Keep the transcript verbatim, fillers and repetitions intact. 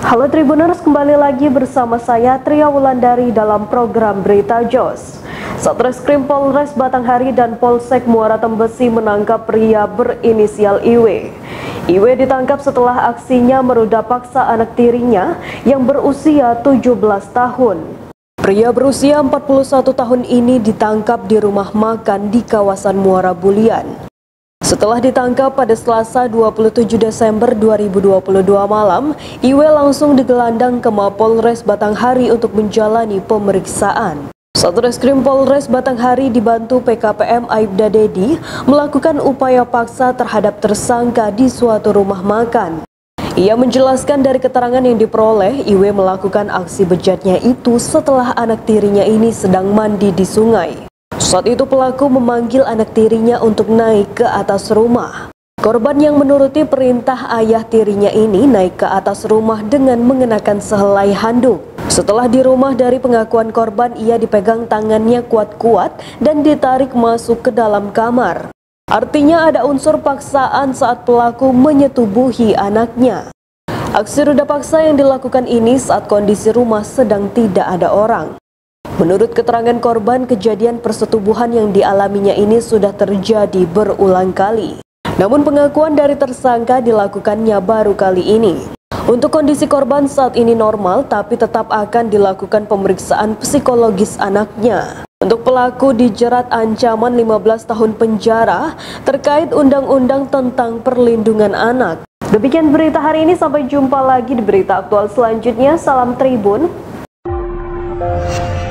Halo Tribuners, kembali lagi bersama saya Tria Wulandari dalam program Berita Jos. Satreskrim Polres Batanghari dan Polsek Muara Tembesi menangkap pria berinisial I W. I W ditangkap setelah aksinya meruda paksa anak tirinya yang berusia tujuh belas tahun. Pria berusia empat puluh satu tahun ini ditangkap di rumah makan di kawasan Muara Bulian. Setelah ditangkap pada Selasa dua puluh tujuh Desember dua ribu dua puluh dua malam, I W langsung digelandang ke Mapolres Batanghari untuk menjalani pemeriksaan. Satreskrim Polres Batanghari dibantu P K P M Aibda Dedi melakukan upaya paksa terhadap tersangka di suatu rumah makan. Ia menjelaskan dari keterangan yang diperoleh, I W melakukan aksi bejatnya itu setelah anak tirinya ini sedang mandi di sungai. Saat itu pelaku memanggil anak tirinya untuk naik ke atas rumah. Korban yang menuruti perintah ayah tirinya ini naik ke atas rumah dengan mengenakan sehelai handuk. Setelah di rumah, dari pengakuan korban, ia dipegang tangannya kuat-kuat dan ditarik masuk ke dalam kamar. Artinya ada unsur paksaan saat pelaku menyetubuhi anaknya. Aksi ruda paksa yang dilakukan ini saat kondisi rumah sedang tidak ada orang. Menurut keterangan korban, kejadian persetubuhan yang dialaminya ini sudah terjadi berulang kali. Namun pengakuan dari tersangka dilakukannya baru kali ini. Untuk kondisi korban saat ini normal, tapi tetap akan dilakukan pemeriksaan psikologis anaknya. Untuk pelaku dijerat ancaman lima belas tahun penjara terkait Undang-Undang tentang Perlindungan Anak. Demikian berita hari ini, sampai jumpa lagi di berita aktual selanjutnya. Salam Tribun.